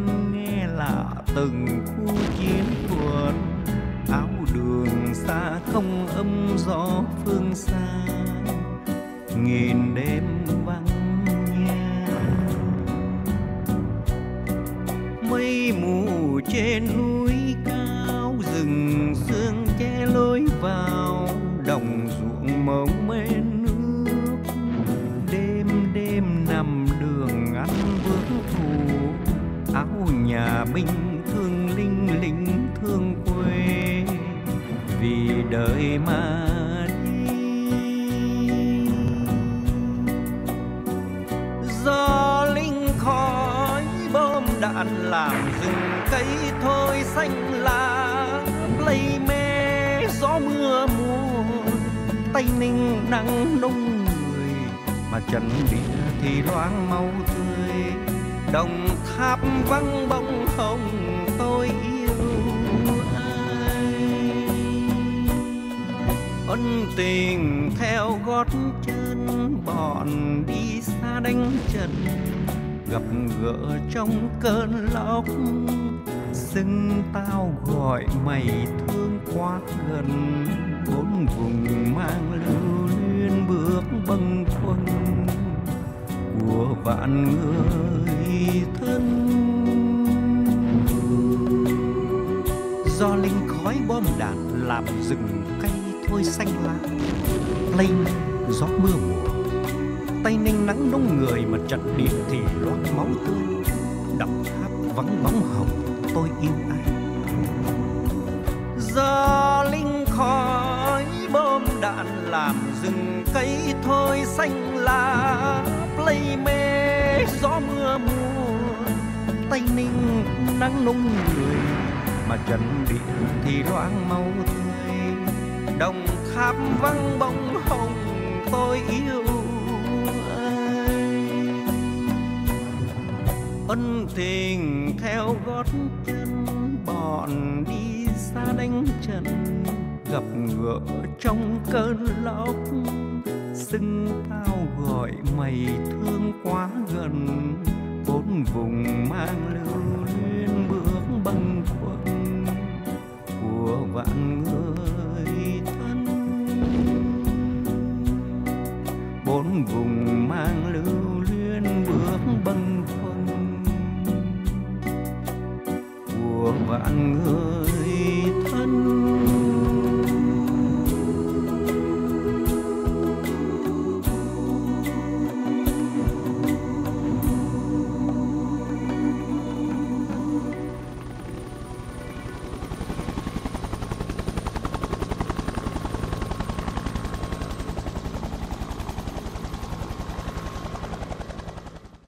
nghe lạ từng khu chiến thuật, áo đường xa không âm gió phương xa, nghìn đêm vắng nhà. Mây mù trên núi cao, rừng sương che lối vào, đồng ruộng màu mê nước. Đêm đêm nằm đường ăn bước thù, áo nhà binh thương linh lính thương quê, vì đời mà đi. Do linh khói bom đạn làm rừng cây thôi xanh lá, lây mê gió mưa mùa, Tây Ninh nắng nung người, mà trần địa thì loáng máu tươi. Đồng Tháp vắng bóng hồng, tôi yêu ai. Ân tình theo gót chân, bọn đi xa đánh trận, gặp gỡ trong cơn lốc. Xưng tao gọi mày thương quá gần, bốn vùng mang lưu luyến bước bâng khuâng của vạn người thân. Do linh khói bom đạn làm rừng cây thôi xanh lá, lây gió mưa mùa, Tây Ninh nắng nung người, mà trận địa thì loáng máu tươi. Đồng Tháp vắng bóng hồng, tôi yêu ai. Do linh khói bom đạn làm rừng cây thôi xanh lá, lây mê gió mưa mùa, Tây Ninh nắng nung người, mà trận địa thì loáng máu tươi. Đồng Tháp vắng bóng hồng, tôi yêu ai. Ân tình theo gót chân, bọn đi xa đánh trận, gặp gỡ trong cơn lốc. Xưng tao gọi mày thương quá gần, bốn vùng mang lưu luyến bước bâng khuâng của vạn người thân. Bốn vùng mang lưu luyến bước bâng khuâng của vạn người